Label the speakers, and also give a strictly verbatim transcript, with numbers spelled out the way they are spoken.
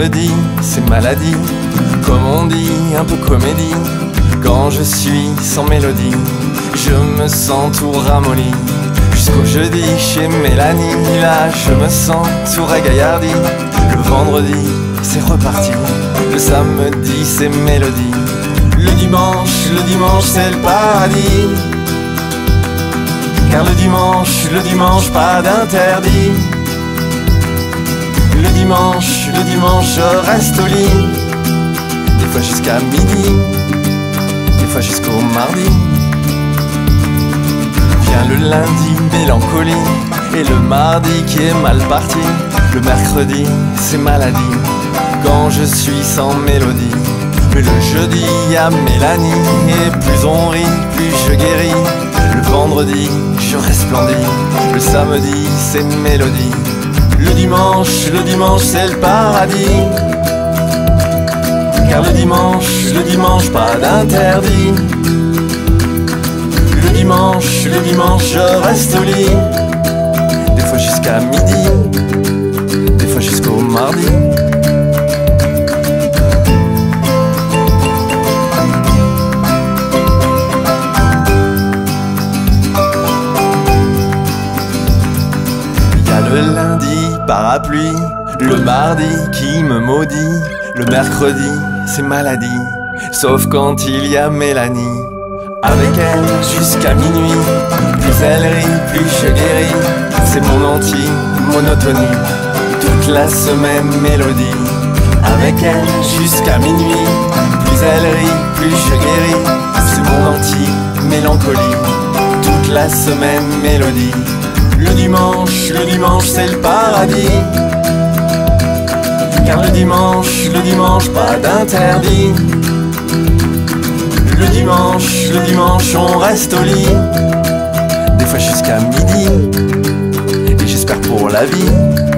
Speaker 1: vendredi, c'est maladie, comme on dit, un peu comédie. Quand je suis sans mélodie, je me sens tout ramolli. Jusqu'au jeudi chez Mélanie, là je me sens tout ragaillardi. Le vendredi c'est reparti, le samedi c'est mélodie. Le dimanche, le dimanche c'est le paradis, car le dimanche, le dimanche pas d'interdit. Le dimanche, le dimanche je reste au lit, des fois jusqu'à midi, des fois jusqu'au mardi. Vient le lundi, mélancolie, et le mardi qui est mal parti. Le mercredi, c'est maladie, quand je suis sans mélodie. Mais le jeudi, y'a Mélanie, et plus on rit, plus je guéris. Le vendredi, je resplendis, le samedi, c'est mélodie. Le dimanche, le dimanche, c'est le paradis, car le dimanche, le dimanche, pas d'interdit. Le dimanche, le dimanche, je reste au lit, des fois jusqu'à midi, des fois jusqu'au mardi. Y'a le lundi, parapluie, le mardi qui me maudit. Le mercredi, c'est maladie, sauf quand il y a Mélanie. Avec elle jusqu'à minuit, plus elle rit, plus je guéris. C'est mon anti-monotonie, toute la semaine mélodie. Avec elle jusqu'à minuit, plus elle rit, plus je guéris. C'est mon anti-mélancolie, toute la semaine mélodie. Le dimanche, le dimanche c'est le paradis, car le dimanche, le dimanche pas d'interdit. Le dimanche, le dimanche on reste au lit, des fois jusqu'à midi, et j'espère pour la vie